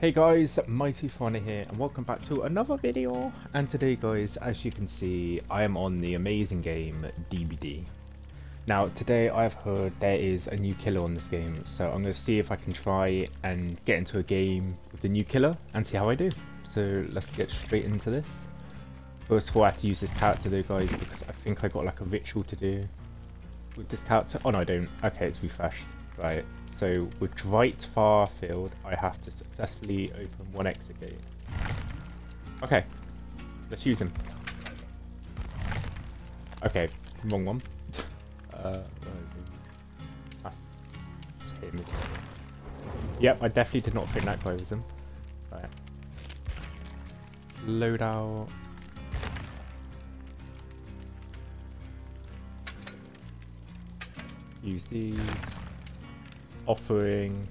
Hey guys, Mighty Fauna here and welcome back to another video. And today guys, as you can see, I am on the amazing game DBD. Now today I've heard there is a new killer on this game, so I'm going to see if I can try and get into a game with the new killer and see how I do. So let's get straight into this. First of all, I have to use this character though guys, because I think I got like a ritual to do with this character. Oh no I don't, okay it's refreshed. Right, so with Dwight Farfield, I have to successfully open one exit gate. Okay, let's use him. Okay, wrong one. Where is he? That's him, isn't it? Yep, I definitely did not think that guy was him. Right. Loadout. Use these. Offering.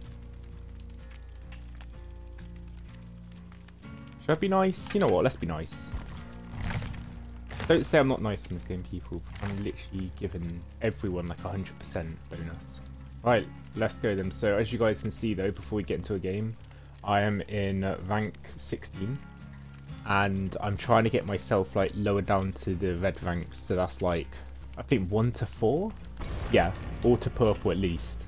Should I be nice? You know what, let's be nice. Don't say I'm not nice in this game, people, because I'm literally giving everyone like 100% bonus. Right, let's go then. So as you guys can see though, before we get into a game, I am in rank 16. And I'm trying to get myself like lower down to the red ranks. So that's like, I think 1 to 4? Yeah, or to purple at least.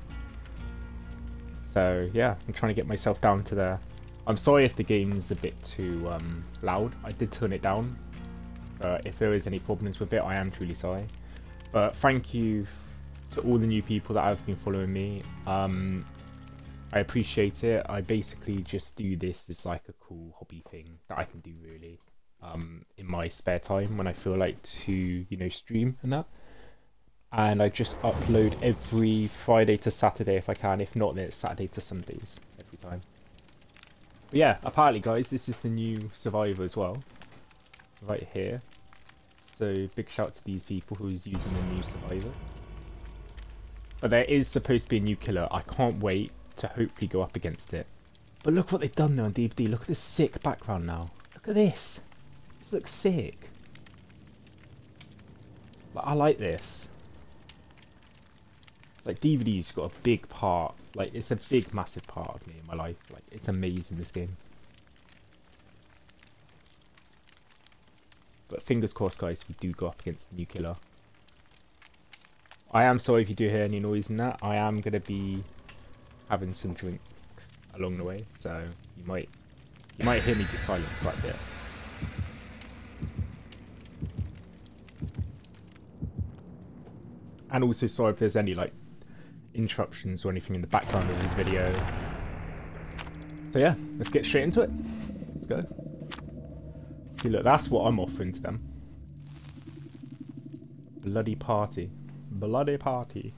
So yeah, I'm trying to get myself down to there. I'm sorry if the game's a bit too loud. I did turn it down, but if there is any problems with it, I am truly sorry. But thank you to all the new people that have been following me. I appreciate it. I basically just do this as like a cool hobby thing that I can do really in my spare time when I feel like to, you know, stream and that. And I just upload every Friday to Saturday if I can. If not, then it's Saturday to Sundays every time. But yeah, apparently guys, this is the new Survivor as well. Right here. So big shout to these people who's using the new Survivor. But there is supposed to be a new killer. I can't wait to hopefully go up against it. But look what they've done there on DVD. Look at this sick background now. Look at this. This looks sick. I like this. Like DVD's got a big part, like it's a big massive part of me in my life. Like it's amazing, this game. But fingers crossed guys, we do go up against the new killer. I am sorry if you do hear any noise in that. I am gonna be having some drinks along the way, so you might hear me be silent quite a bit. And also sorry if there's any like interruptions or anything in the background of this video. So yeah, let's get straight into it. Let's go. See, look, that's what I'm offering to them. Bloody party. Bloody party.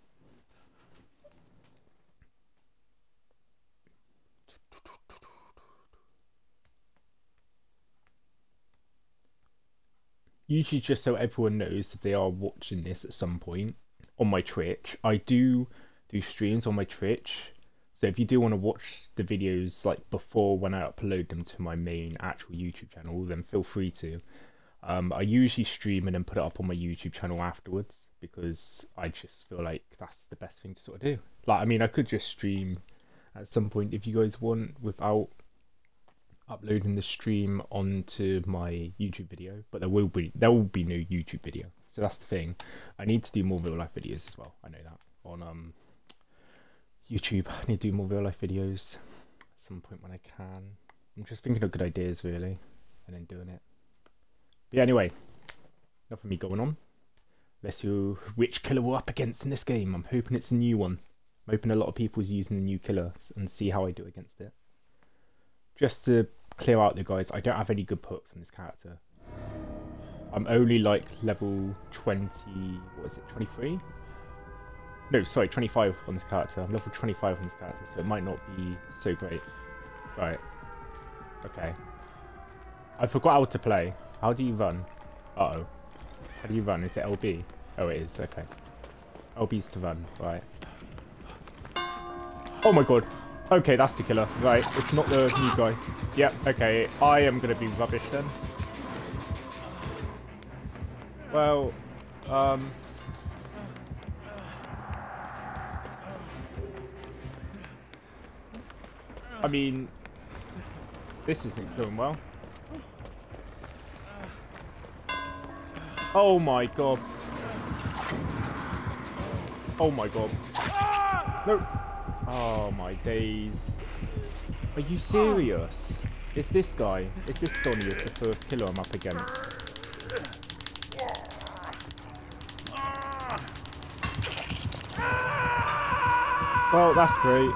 Usually just so everyone knows that they are watching this at some point. On my Twitch, I do streams on my Twitch, so if you do want to watch the videos like before when I upload them to my main actual YouTube channel, then feel free to. I usually stream and then put it up on my YouTube channel afterwards because I just feel like that's the best thing to sort of do. Like, I mean, I could just stream at some point if you guys want without uploading the stream onto my YouTube video, but there will be no YouTube video. So that's the thing. I need to do more real life videos as well. I know that on YouTube. I need to do more real life videos at some point when I can. I'm just thinking of good ideas really, and then doing it. But yeah, anyway, enough of me going on. Let's see which killer we're up against in this game. I'm hoping it's a new one. I'm hoping a lot of people's using the new killer and see how I do against it. Just to clear out the guys, I don't have any good perks on this character. I'm only like level 20, what is it, 23? No, sorry, 25 on this character. I'm level 25 on this character, so it might not be so great. Right. Okay. I forgot how to play. How do you run? Uh-oh. How do you run? Is it LB? Oh, it is, okay. LB's to run, right. Oh my god. Okay, that's the killer. Right, it's not the new guy. Yep, okay. I am going to be rubbish then. Well, I mean, This isn't going well. Oh my god. Oh my god. No. Oh my days. Are you serious? It's this guy. It's this Donny is the first killer I'm up against. Well, that's great.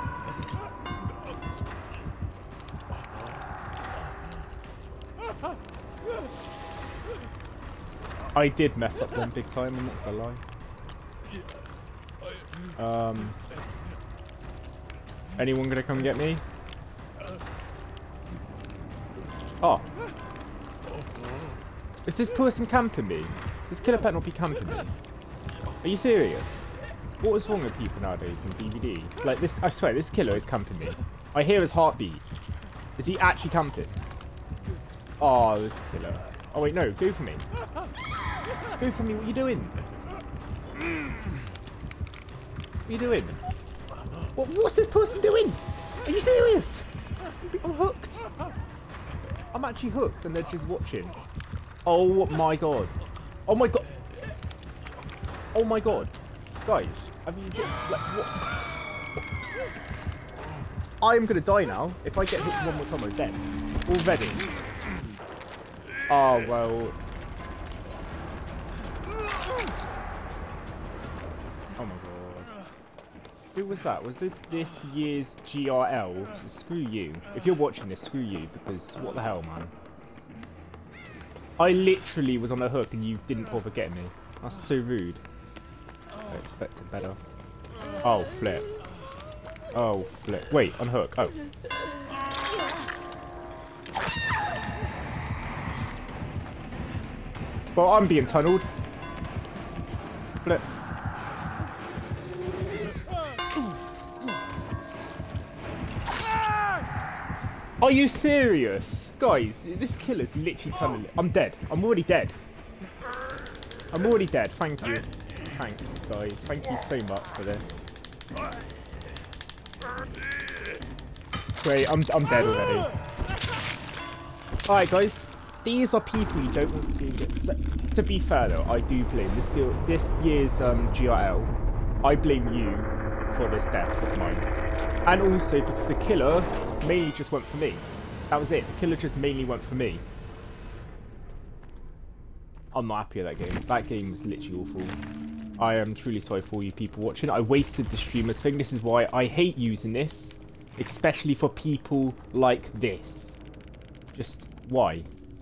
I did mess up them big time, I'm not gonna lie. Anyone gonna come get me? Oh. Is this person camping me? This killer better not be camping me. Are you serious? What is wrong with people nowadays in DVD? Like this, I swear, this killer is camping me. I hear his heartbeat. Is he actually camping? Oh, this killer. Oh wait, no, go for me. Go for me, what are you doing? What are you doing? What's this person doing? Are you serious? I'm hooked. I'm actually hooked and they're just watching. Oh my god. Oh my god. Oh my god. Guys, have you just, like, what? I am gonna die now. If I get hit one more time, I'm dead. Already. Oh, well. Oh my god. Who was that? Was this year's GRL? So screw you. If you're watching this, screw you, because what the hell, man? I literally was on a hook and you didn't bother getting me. That's so rude. I expected better. Oh, flip. Oh, flip. Wait, unhook. Oh. Well, I'm being tunneled. Flip. Are you serious? Guys, this killer's literally tunneling. I'm dead. I'm already dead. I'm already dead. Thank you. Thanks, guys. Thank you so much for this. Great, I'm dead already. Alright, guys. These are people you don't want to be with. So, to be fair, though, I do blame this year's GRL. I blame you for this death of mine. And also because the killer mainly just went for me. That was it. The killer just mainly went for me. I'm not happy with that game. That game was literally awful. I am truly sorry for all you people watching. I wasted the streamer's thing. This is why I hate using this. Especially for people like this. Just, why?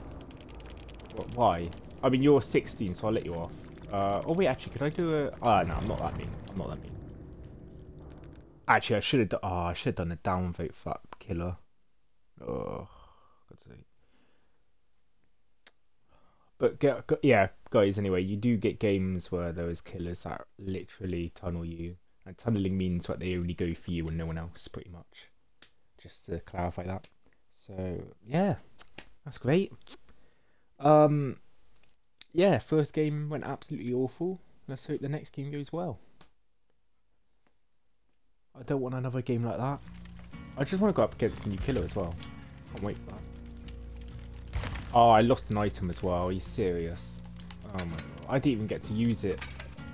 Why? I mean, you're 16, so I'll let you off. Oh wait, actually, could I do a... no, I'm not that mean. I'm not that mean. Actually, I should have done... Oh, I should have done a downvote for that killer. Oh, God's sake. But yeah, guys, anyway, you do get games where those killers that literally tunnel you. And tunneling means that they only go for you and no one else, pretty much. Just to clarify that. So, yeah, that's great. Yeah, first game went absolutely awful. Let's hope the next game goes well. I don't want another game like that. I just want to go up against a new killer as well. Can't wait for that. Oh, I lost an item as well. Are you serious? Oh my god. I didn't even get to use it.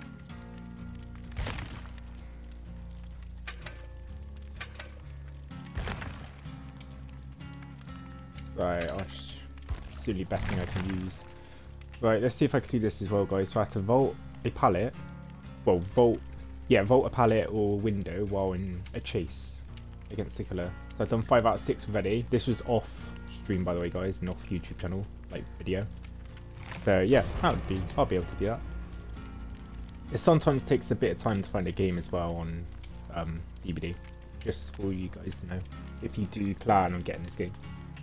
Right, it's the best thing I can use. Right, let's see if I can do this as well, guys. So I have to vault a pallet. Well, vault a pallet or window while in a chase against the killer. So I've done 5 out of 6 already. This was off stream, by the way, guys, and off YouTube channel, like video. So yeah, I'll be able to do that. It sometimes takes a bit of time to find a game as well on DVD. Just for you guys to know, if you do plan on getting this game.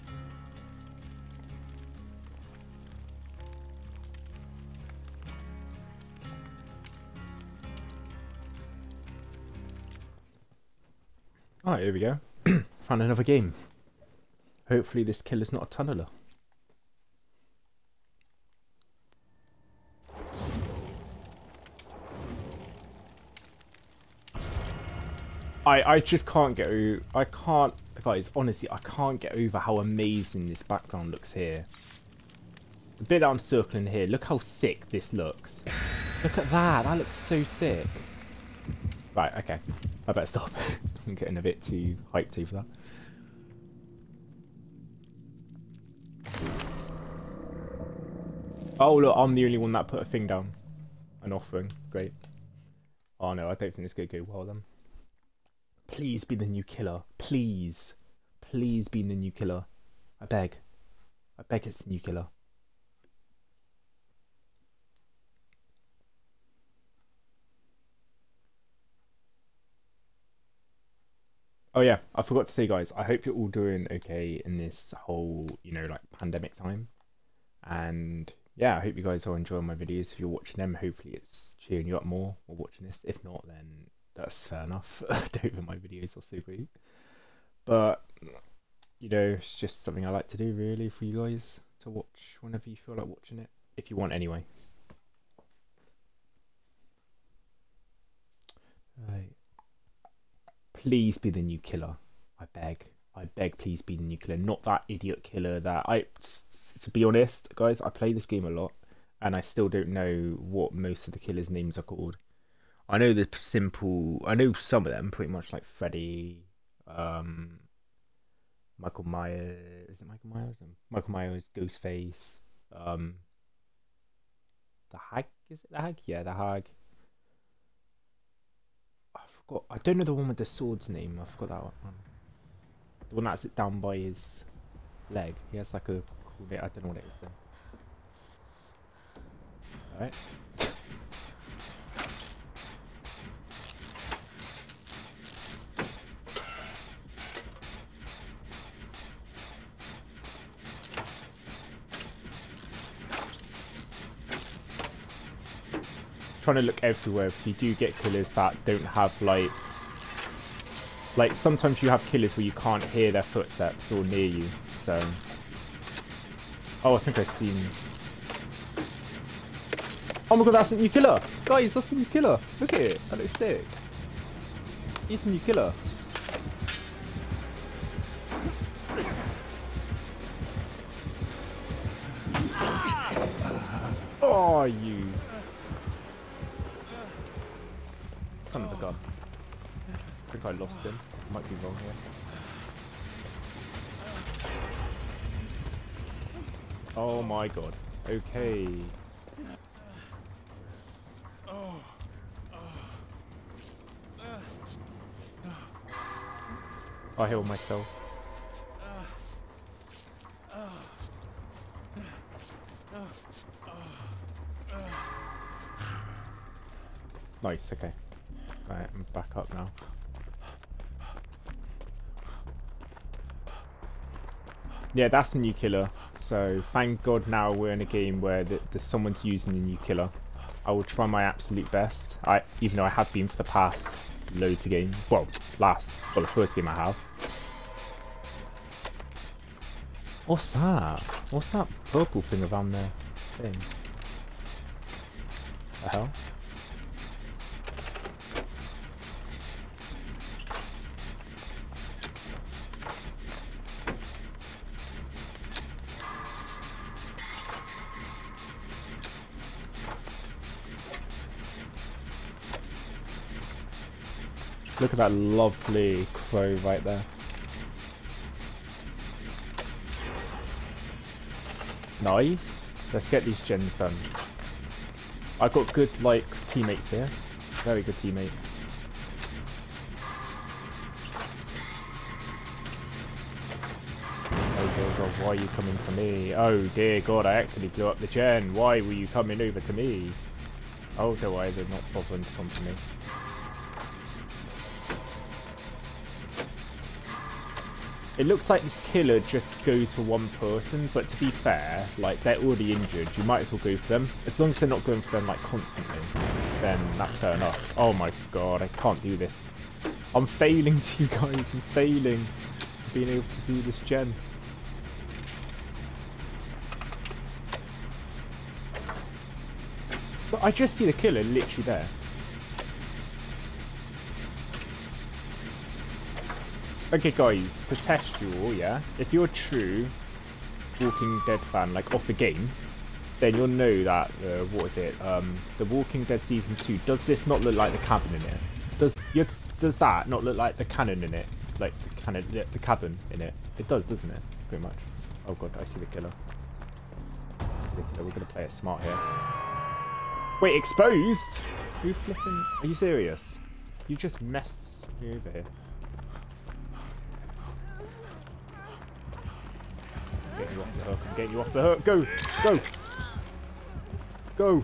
Alright, here we go. Found another game. Hopefully this killer's not a tunneler. I just can't get over, I can't, guys, honestly, I can't get over how amazing this background looks here. The bit that I'm circling here, look how sick this looks. Look at that, that looks so sick. Right, okay, I better stop. I'm getting a bit too hyped over that. Oh look, I'm the only one that put a thing down. An offering, great. Oh no, I don't think this is going to go well then. Please be the new killer. Please. Please be the new killer. I beg. I beg it's the new killer. Oh yeah, I forgot to say guys, I hope you're all doing okay in this whole, you know, like pandemic time. And yeah, I hope you guys are enjoying my videos. If you're watching them, hopefully it's cheering you up more while watching this. If not, then that's fair enough. I don't think my videos are so great. But, you know, it's just something I like to do really for you guys to watch whenever you feel like watching it. If you want anyway. Right. Please be the new killer. I beg. I beg, please be the new killer. Not that idiot killer that to be honest, guys, I play this game a lot and I still don't know what most of the killers' names are called. I know the simple, I know some of them pretty much, like Freddy, Michael Myers, is it Michael Myers? Michael Myers, Ghostface, the Hag, is it the Hag? Yeah, the Hag. I forgot, I don't know the one with the sword's name, I forgot that one. The one that's down by his leg. He has like a cool name, I don't know what it is though. Alright. Trying to look everywhere if you do get killers that don't have like sometimes you have killers where you can't hear their footsteps or near you, so oh, I think I've seen, oh my god, that's the new killer, guys, that's the new killer, look at it, that looks sick, he's the new killer. Oh, you son of a gun. I think I lost him. Might be wrong here. Oh my god. Okay. I heal myself. Nice, okay. Right, I'm back up now. Yeah, that's the new killer. So thank God now we're in a game where there's someone's using the new killer. I will try my absolute best. Even though I have been for the past loads of games. Well, the first game I have. What's that? What's that purple thing around the thing? The hell? Look at that lovely crow right there. Nice. Let's get these gens done. I've got good, like, teammates here. Very good teammates. Oh dear god, why are you coming for me? Oh dear god, I actually blew up the gen. Why were you coming over to me? Oh, don't worry, they're not bothering to come for me. It looks like this killer just goes for one person, but to be fair, like, they're already injured, you might as well go for them. As long as they're not going for them, like, constantly, then that's fair enough. Oh my god, I can't do this. I'm failing to you guys, I'm failing being able to do this gen. But I just see the killer literally there. Okay, guys, to test you all, yeah? If you're a true Walking Dead fan, like, of the game, then you'll know that, what is it, The Walking Dead Season 2, does this not look like the cabin in it? Does that not look like the cannon in it? Like, the cabin in it? It does, doesn't it? Pretty much. Oh god, I see the killer. We're gonna play it smart here. Wait, exposed? You flipping... Are you serious? You just messed me over here. I'm getting you off the hook. I'm getting you off the hook. Go! Go! Go!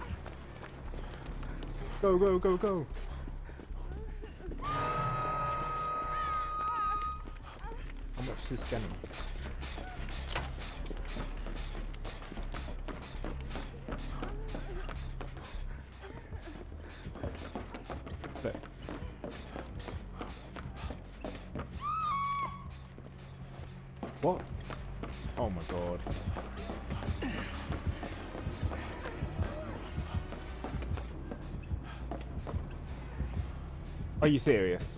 Go, go, go, go! How much is Jenna? Look. What? Oh my god. Are you serious?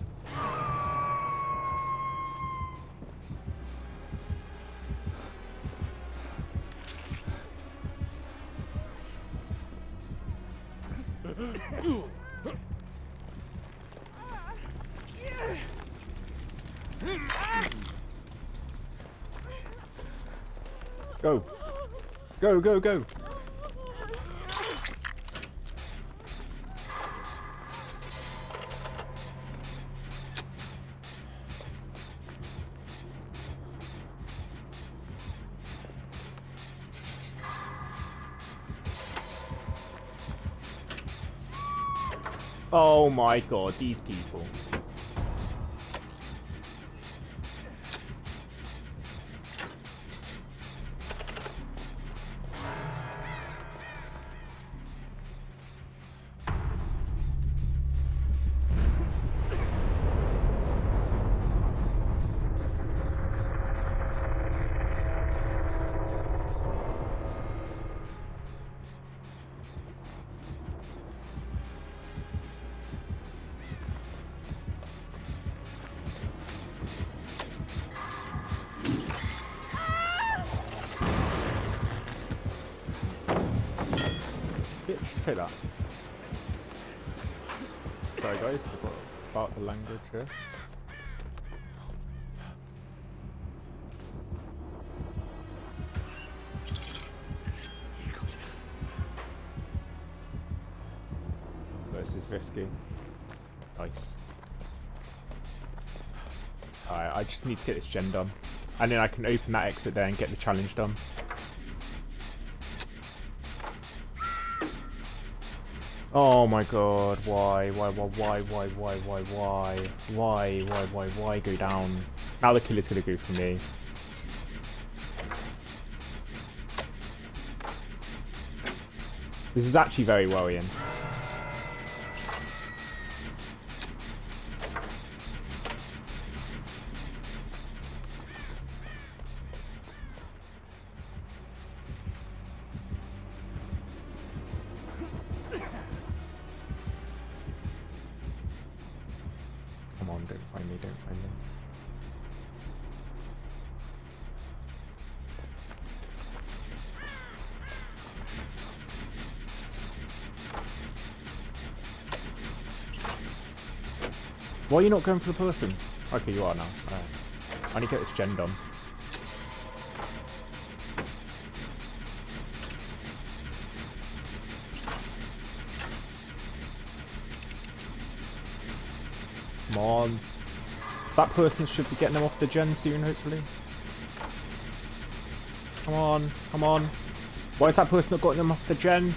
Go. Go, go, go. Oh my god, these people. Bitch, take that. Sorry guys, forgot about the language here. This is risky. Nice. Alright, I just need to get this gen done. And then I can open that exit there and get the challenge done. Oh my god, why go down? Now the killer's gonna go for me. This is actually very worrying. Come on, don't find me, don't find me. Why are you not going for the person? Okay, you are now. Alright. I need to get this gen done. Come on. That person should be getting them off the gen soon, hopefully. Come on, come on. Why has that person not gotten them off the gen?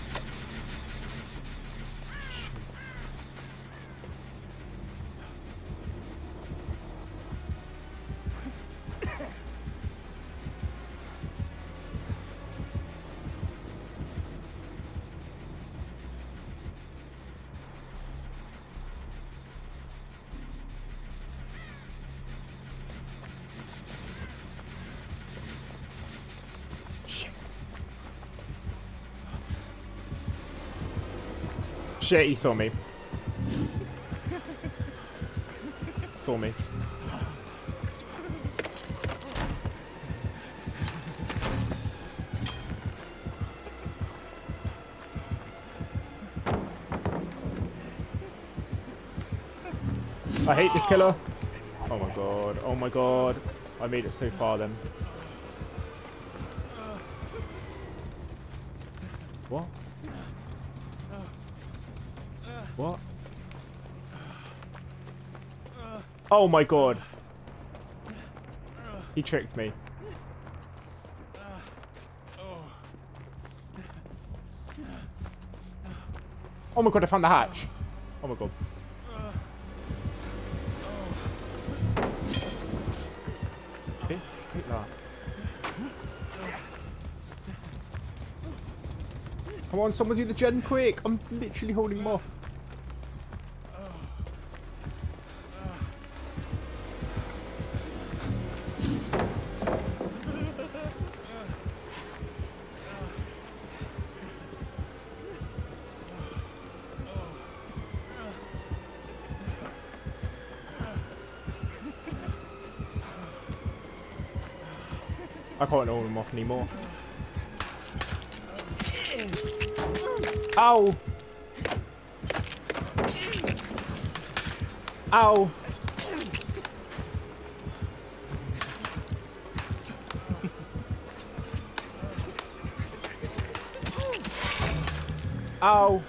Shit, he saw me. Saw me. I hate this killer. Oh my god. Oh my god. I made it so far then. What? What? Oh my god. He tricked me. Oh my god, I found the hatch. Oh my god. Bitch, take that. Come on, someone do the gen quick. I'm literally holding him off. I can't hold him off anymore. Ow! Ow! Ow!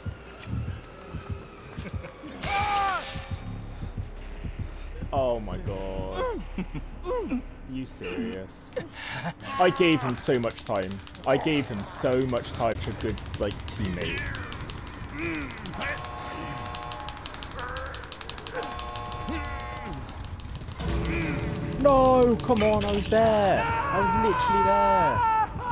Oh my god. You serious? I gave him so much time. I gave him so much time to a good, like, teammate. No! Come on, I was there! I was literally there!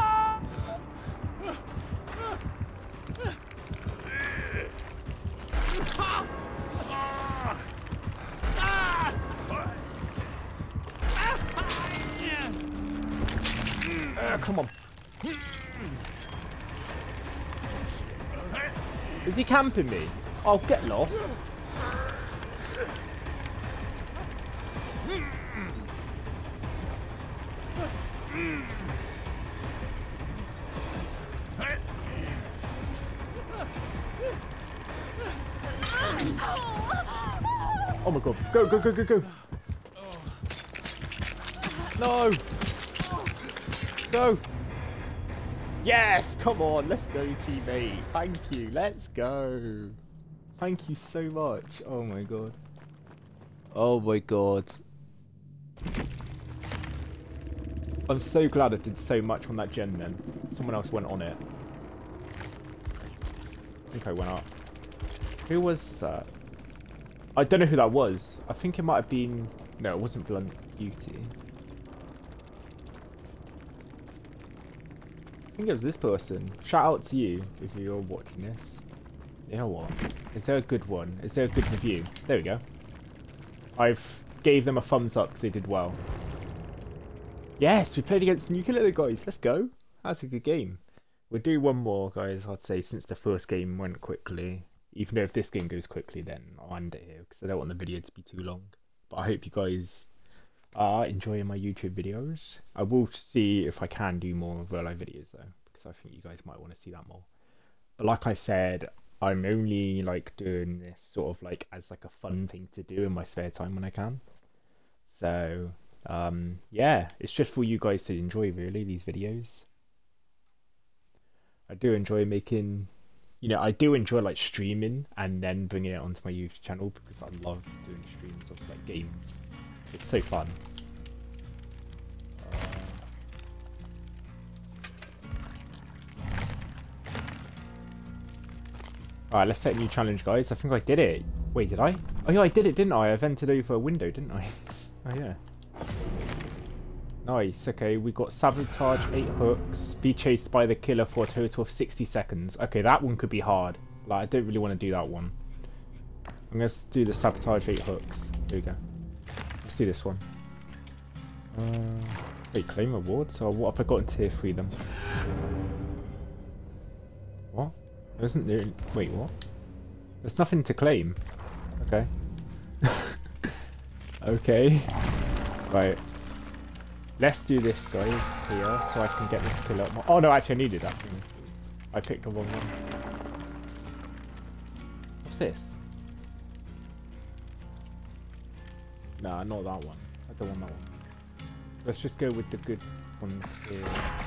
Come on. Is he camping me? Oh, get lost. Oh my god. Go, go, go, go, go. No. Go! Yes! Come on, let's go, teammate. Thank you. Let's go. Thank you so much. Oh my god. Oh my god. I'm so glad I did so much on that gen then. Someone else went on it. I think I went up. Who was that? I don't know who that was. I think it might have been... No, it wasn't Blunt Beauty. I think it was this person. Shout out to you if you're watching this. You know what? Is there a good one? Is there a good review? There we go. I've gave them a thumbs up because they did well. Yes, we played against Nuclear guys. Let's go. That's a good game. We'll do one more, guys, I'd say, since the first game went quickly. Even though if this game goes quickly, then I'll end it here because I don't want the video to be too long. But I hope you guys are enjoying my YouTube videos. I will see if I can do more real life videos though, because I think you guys might want to see that more. But like I said, I'm only like doing this sort of like as like a fun thing to do in my spare time when I can. So yeah, it's just for you guys to enjoy really, these videos. I do enjoy making, you know, I do enjoy like streaming and then bringing it onto my YouTube channel because I love doing streams of like games. It's so fun. Alright, let's set a new challenge, guys. I think I did it. Wait, did I? Oh yeah, I did it, didn't I? I vented over a window, didn't I? Oh yeah. Nice, okay, we got sabotage 8 hooks, be chased by the killer for a total of 60 seconds. Okay, that one could be hard. Like, I don't really want to do that one. I'm going to do the sabotage 8 hooks. Here we go. Let's do this one. Wait, claim rewards? Or what have I got in tier 3 then? What? There isn't there... Wait, what? There's nothing to claim. Okay. Okay. Right. Let's do this, guys, here, so I can get this kill up more. Oh no, actually I needed that thing. Oops. I picked the wrong one. What's this? Nah, not that one. I don't want that one. Let's just go with the good ones here.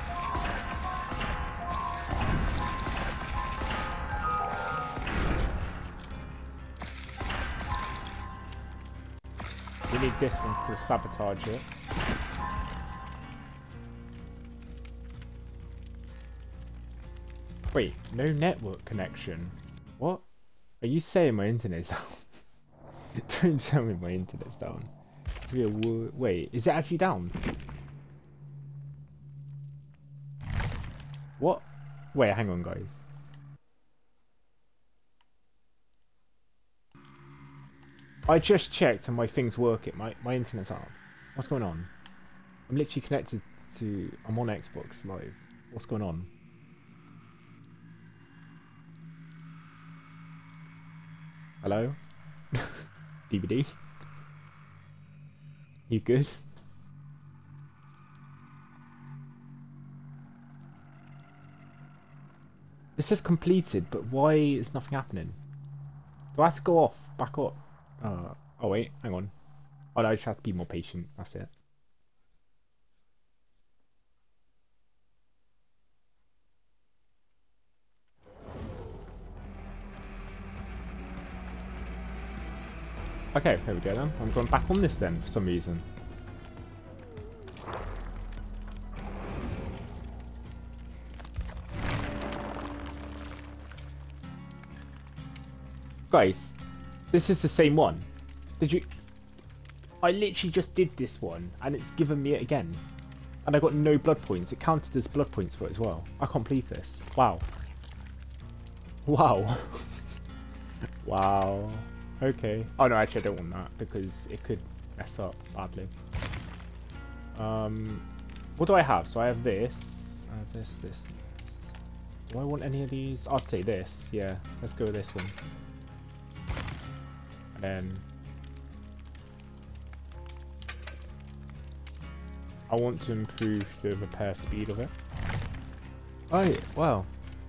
We need this one to sabotage it. Wait, no network connection. What? Are you saying my internet's down? Don't tell me my internet's down. It's a wait, is it actually down? What? Wait, hang on, guys. I just checked and my thing's working. My internet's up. What's going on? I'm literally connected to... I'm on Xbox Live. What's going on? Hello? DVD? You good? It says completed, but why is nothing happening? Do I have to go off? Back up? Oh wait, hang on. Oh no, I just have to be more patient. That's it. Okay, there we go then. I'm going back on this then for some reason. Guys, this is the same one. Did you... I literally just did this one and it's given me it again. And I got no blood points. It counted as blood points for it as well. I can't believe this. Wow. Wow. Wow. Okay. Oh no, actually I don't want that because it could mess up badly. What do I have? So I have this. I have this. Do I want any of these? I'd say this. Yeah, let's go with this one. And then I want to improve the repair speed of it. Oh, wow.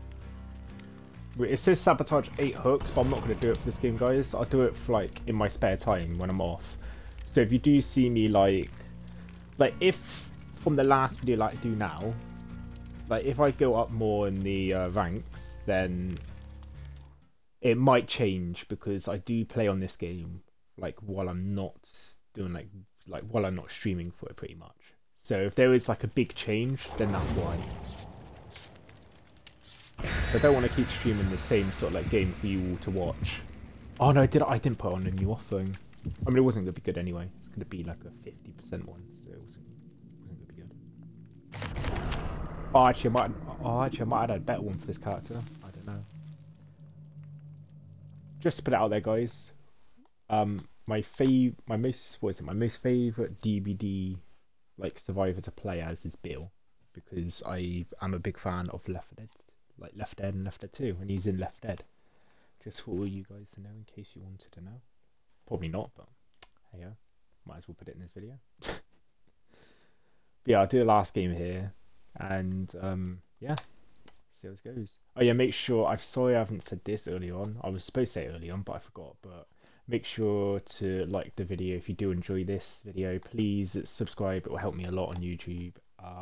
It says sabotage 8 hooks, but I'm not going to do it for this game, guys. I'll do it for, like, in my spare time when I'm off. So if you do see me, like if from the last video like I do now, like if I go up more in the ranks, then it might change because I do play on this game, like, while I'm not doing, like while I'm not streaming for it, pretty much. So if there is, like, a big change, then that's why. So I don't want to keep streaming the same sort of, like, game for you all to watch. Oh no, I didn't put on a new offering. I mean, it wasn't going to be good anyway. It's going to be like a 50% one, so it wasn't going to be good. Oh, actually, I might add a better one for this character. I don't know. Just to put it out there, guys. My most favorite DBD, like, survivor to play as is Bill, because I am a big fan of Left 4 Dead, like Left Dead and Left Dead 2, and he's in Left Dead. Just for all you guys to know, in case you wanted to know. Probably not, but hey, yeah, might as well put it in this video. But yeah, I'll do the last game here, and yeah, see how this goes. Oh yeah, make sure, I'm sorry I haven't said this early on. I was supposed to say it early on, but I forgot. But make sure to like the video if you do enjoy this video. Please subscribe, it will help me a lot on YouTube.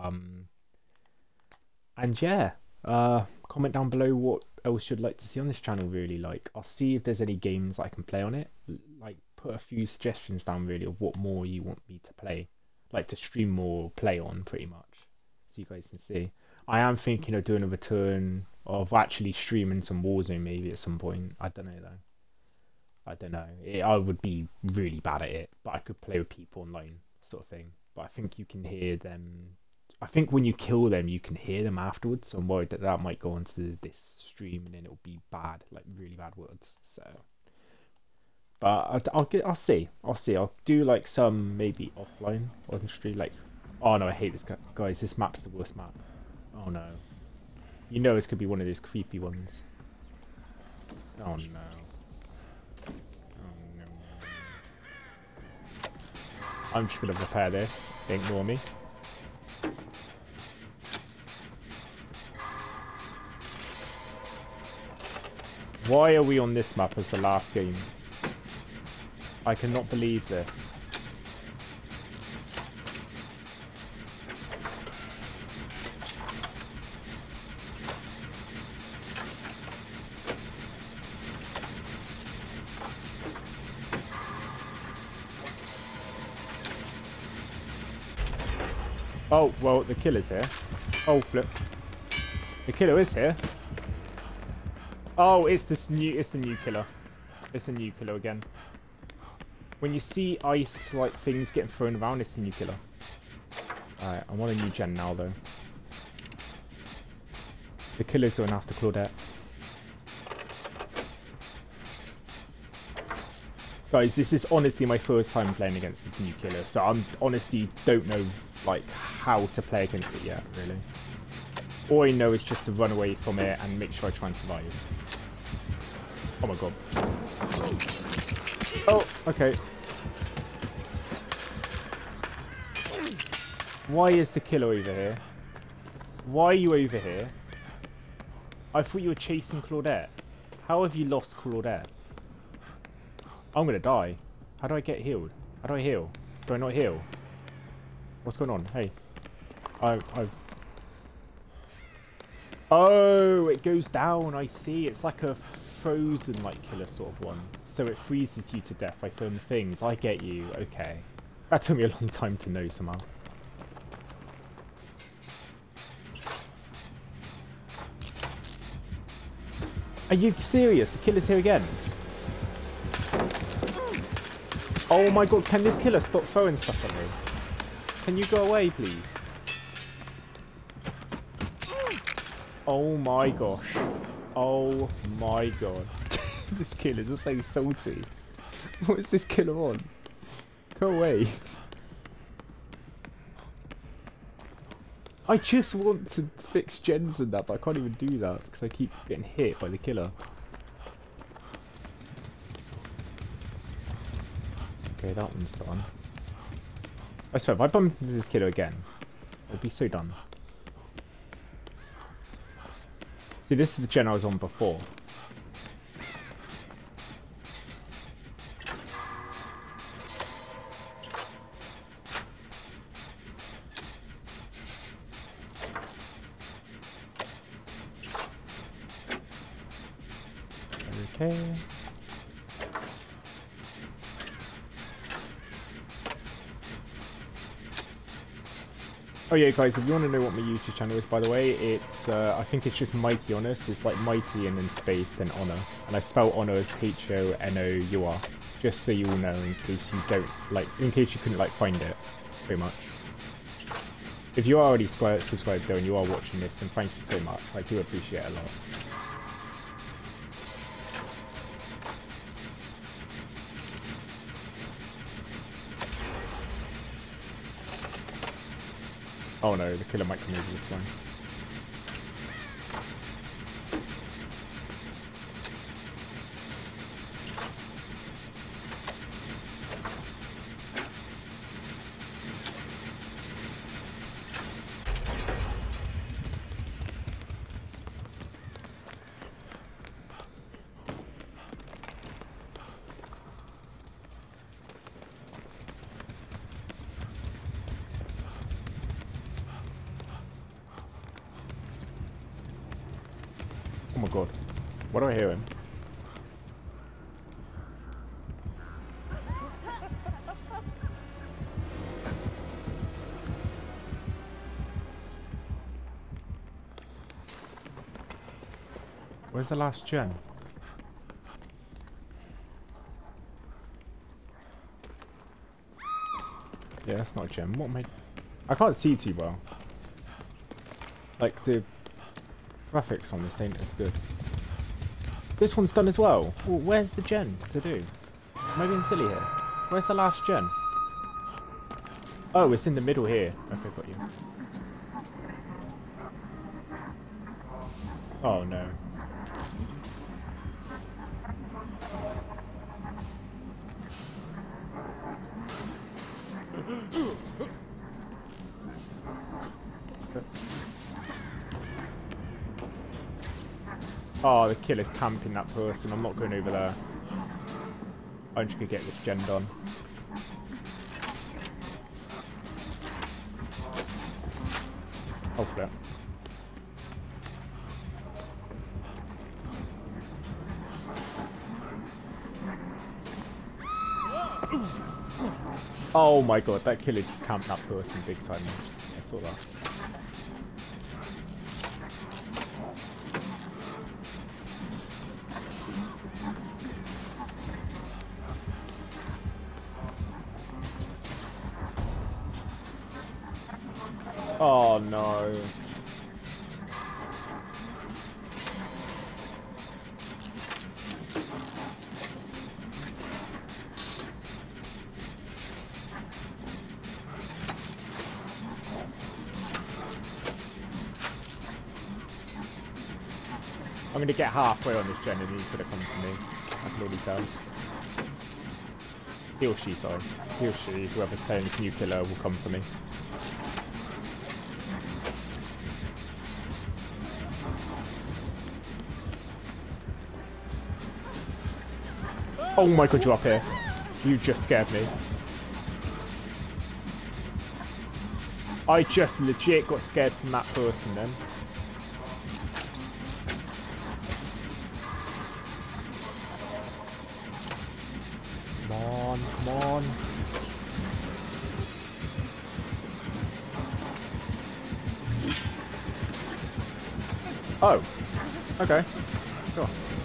And yeah, comment down below what else you'd like to see on this channel, really. Like, I'll see if there's any games I can play on it. Like, put a few suggestions down, really, of what more you want me to play, like to stream more, play on, pretty much, so you guys can see. I am thinking of doing a return of actually streaming some Warzone maybe at some point. I don't know though. I don't know. I would be really bad at it, but I could play with people online, sort of thing. But I think you can hear them. I think when you kill them, you can hear them afterwards. So I'm worried that that might go onto this stream and then it'll be bad, like really bad words. So, but I'll see. I'll do like some maybe offline on stream. Like, oh no, I hate this guys. This map's the worst map. Oh no. You know it's gonna be one of those creepy ones. Oh no. Oh no. I'm just gonna repair this. Ignore me. Why are we on this map as the last game? I cannot believe this. Oh, well, the killer's here. Oh, flip. The killer is here. Oh, it's the new killer. It's a new killer again. When you see ice like things getting thrown around, it's the new killer. Alright, I'm on a new gen now though. The killer's going after Claudette. Guys, this is honestly my first time playing against this new killer, so I'm honestly don't know like how to play against it yet, really. All I know is just to run away from it and make sure I try and survive. Oh my god. Oh, okay. Why is the killer over here? Why are you over here? I thought you were chasing Claudette. How have you lost Claudette? I'm gonna die. How do I get healed? How do I heal? Do I not heal? What's going on? Hey. Oh, it goes down. I see. It's like a frozen like killer sort of one. So it freezes you to death by throwing things. I get you. Okay. That took me a long time to know somehow. Are you serious? The killer's here again. Oh my god, can this killer stop throwing stuff at me? Can you go away, please? Oh my gosh. Oh my god. This killer is so salty. What is this killer on? Go away. I just want to fix gens and that, but I can't even do that because I keep getting hit by the killer. Okay, that one's done. I swear, if I bump into this killer again, I'll be so done. See, this is the gen I was on before. Okay. Oh yeah, guys, if you want to know what my YouTube channel is, by the way, it's, I think it's just Mighty Honor, so it's like Mighty and then space, then Honor. And I spell Honor as H-O-N-O-U-R, just so you all know, in case you don't, like, in case you couldn't, like, find it, pretty much. If you are already subscribed though, and you are watching this, then thank you so much, I do appreciate it a lot. Oh no, the killer might come over this way. Oh my god. What do I hear him? Where's the last gen? Yeah, that's not a gem. What am I can't see too well. Like, the graphics on this ain't as good. This one's done as well. Well, where's the gen to do? Am I being silly here? Where's the last gen? Oh, it's in the middle here. Okay, got you. Oh no. Oh, the killer's camping that person. I'm not going over there. I'm just going to get this gen done. Oh, flip. Oh my god, that killer just camped that person big time. Yes. saw that. Oh no. I'm gonna get halfway on this gen and he's gonna come to me. I can already tell. He or she, sorry. He or she, whoever's playing this new killer will come for me. Oh my god, you're up here. You just scared me. I just legit got scared from that person then. Come on, come on. Oh, okay, sure.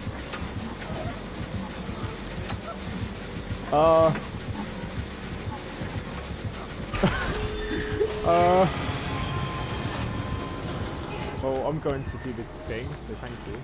Well, I'm going to do the thing, so thank you.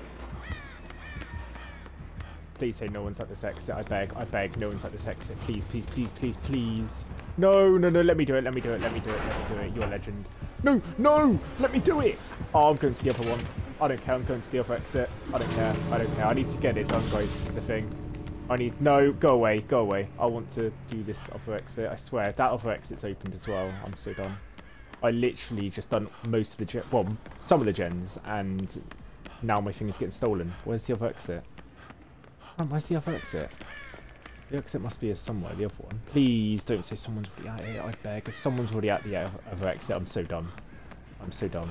Please say no one's at this exit. I beg, no one's at this exit. Please, please, please, please, please. No, no, no, let me do it, let me do it, let me do it, let me do it. You're a legend. No, no, let me do it. Oh, I'm going to the other one. I don't care, I'm going to the other exit. I don't care, I don't care. I need to get it done, guys, the thing. I need, no, go away, go away. I want to do this other exit, I swear. That other exit's opened as well. I'm so done. I literally just done most of the gen, well, some of the gens, and now my thing is getting stolen. Where's the other exit? Oh, where's the other exit? The exit must be here somewhere, the other one. Please don't say someone's already out here, I beg. If someone's already at the other exit, I'm so done. I'm so done.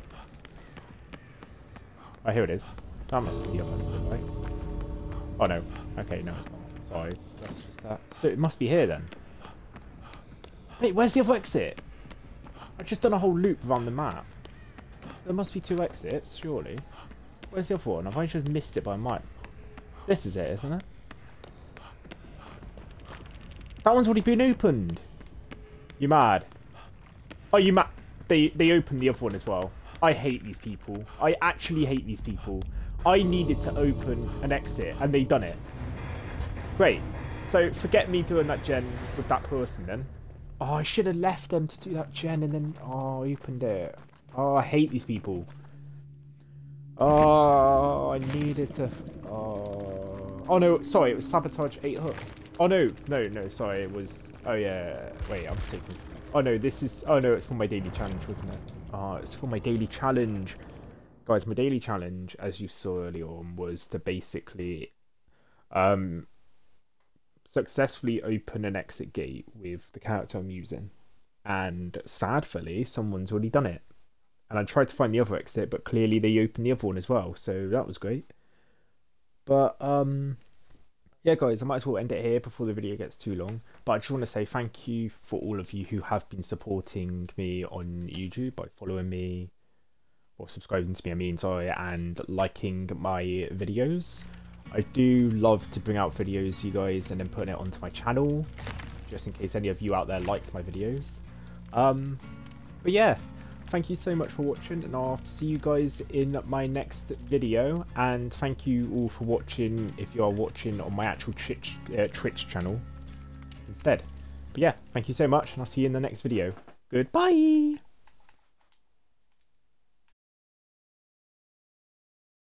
Oh, here it is. That must be the other exit, right? Oh no. Okay, no, it's not. Sorry. That's just that. So it must be here then. Wait, where's the other exit? I've just done a whole loop around the map. There must be 2 exits, surely. Where's the other one? Have I just missed it by a mile? This is it, isn't it? That one's already been opened. You mad? Oh, you mad? They opened the other one as well. I hate these people. I actually hate these people. I needed to open an exit and they done it. Great. So forget me doing that gen with that person then. Oh, I should have left them to do that gen and then opened it. Oh, I hate these people. Oh, I needed to. Oh no, sorry, it was sabotage 8 hooks. Oh no, no, sorry, it was. Oh yeah, wait, I'm so confused. Oh no, this is. Oh no, it's for my daily challenge, wasn't it? Oh, it's for my daily challenge. Guys, my daily challenge, as you saw earlier on, was to basically successfully open an exit gate with the character I'm using. And sadly, someone's already done it. And I tried to find the other exit, but clearly they opened the other one as well, so that was great. But yeah, guys, I might as well end it here before the video gets too long. But I just want to say thank you for all of you who have been supporting me on YouTube by following me, or subscribing to me, and liking my videos. I do love to bring out videos, you guys, and then putting it onto my channel, just in case any of you out there likes my videos. But yeah, thank you so much for watching, and I'll see you guys in my next video. And thank you all for watching if you are watching on my actual Twitch channel instead. But yeah, thank you so much, and I'll see you in the next video. Goodbye!